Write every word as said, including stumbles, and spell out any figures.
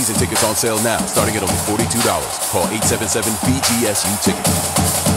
Season tickets on sale now, starting at only forty-two dollars. Call eight seven seven B G S U ticket.